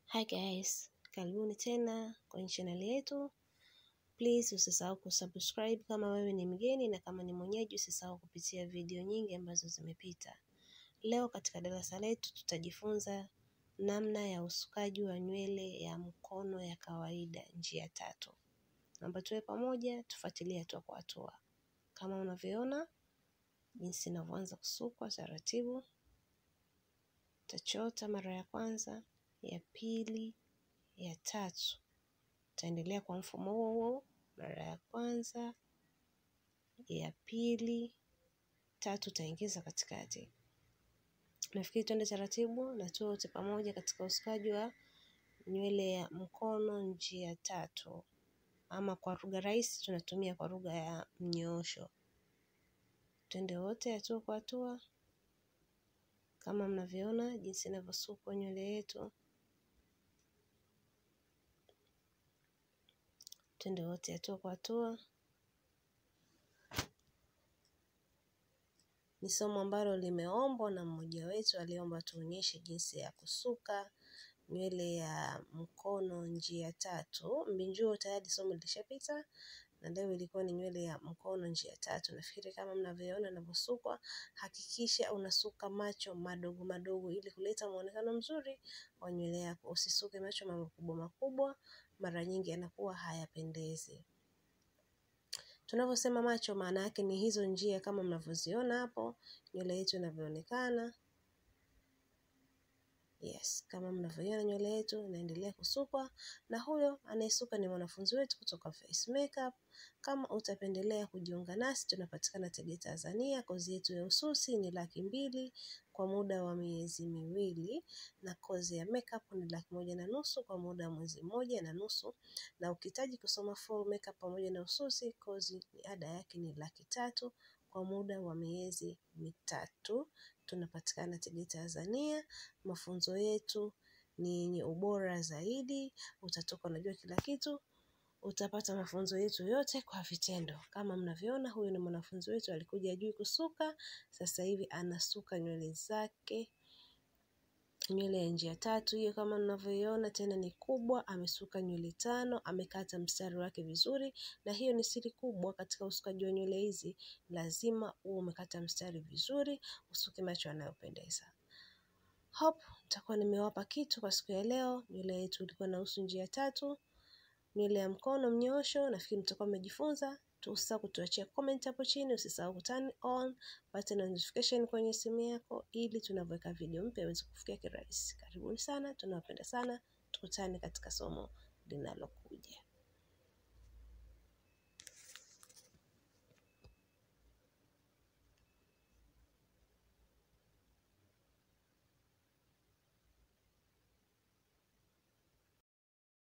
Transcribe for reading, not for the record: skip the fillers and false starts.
Hi guys, karibuni tena kwenye channel yetu. Please usisahau kusubscribe kama wewe ni mgeni, na kama ni mwenyeji usisahau kupitia video nyingi ambazo zimepita. Leo katika darasa letu tutajifunza namna ya usukaji wa nywele ya mkono ya kawaida, njia 3. Naomba tuwe pamoja, tufuatilie hatua kwa hatua. Kama unavyoona jinsi ninavyoanza kusukwa taratibu. Utachota mara ya kwanza, ya pili, ya 3. Utaendelea kwa mfumo huo, mara ya kwanza, ya pili, 3 utaingiza katikati. Nafikiri twende taratibu na tuwe wote pamoja katika usukaji wa nywele ya mkono njia 3, ama kwa lugha rahisi tunatumia kwa lugha ya mnyoosho. Twende wote hatua kwa hatua. Kama mnavyoona jinsi inavyosukwa nywele yetu. Twende wote hatua kwa hatua. Ni somo ambalo limeombwa na mmoja wetu, aliomba tuonyeshe jinsi ya kusuka nywele ya mkono njia 3. Mbinjuo tayari somo lilishapita, na leo ilikuwa ni nywele ya mkono njia 3. Nafikiri kama mnavyoona inavyosukwa, hakikisha unasuka macho madogo madogo ili kuleta muonekano mzuri wa nywele yako. Usisuke macho makubwa makubwa, mara nyingi yanakuwa hayapendezi. Tunavyosema macho, maana yake ni hizo njia kama mnavyoziona hapo nywele yetu inavyoonekana. Yes, kama mnavyoona nywele yetu inaendelea kusukwa, na huyo anayesuka ni mwanafunzi wetu kutoka Face Makeup. Kama utapendelea kujiunga nasi, tunapatikana Tegeta, Tanzania. Kozi yetu ya ususi ni 200,000 kwa muda wa miezi 2, na kozi ya makeup ni 1,500 kwa muda wa mwezi 1.5. Na ukihitaji kusoma full makeup pamoja na ususi, kozi ada yake ni 300,000 kwa muda wa miezi 3. Tunapatikana Tegeta, Tanzania. Mafunzo yetu ni yenye ubora zaidi. Utatoka unajua kila kitu. Utapata mafunzo yetu yote kwa vitendo. Kama mnavyoona, huyu ni mwanafunzi wetu, alikuja ajui kusuka, sasa hivi anasuka nywele zake, nywele ya njia 3 hiyo kama mnavyoiona, tena ni kubwa. Amesuka nywele 5, amekata mstari wake vizuri, na hiyo ni siri kubwa katika usukaji wa nywele hizi. Lazima uwe umekata mstari vizuri, usuke macho yanayopendeza. Hope nitakuwa nimewapa kitu kwa siku ya leo. Nywele yetu ilikuwa inahusu njia 3, nywele ya mkono mnyoosho. Nafikiri mtakuwa mmejifunza. Usisahau kutuachia comment hapo chini. Usisahau kuturn on button notification kwenye simu yako, ili tunapoweka video mpya iweze kufikia kirahisi. Karibuni sana, tunawapenda sana. Tukutane katika somo linalokuja.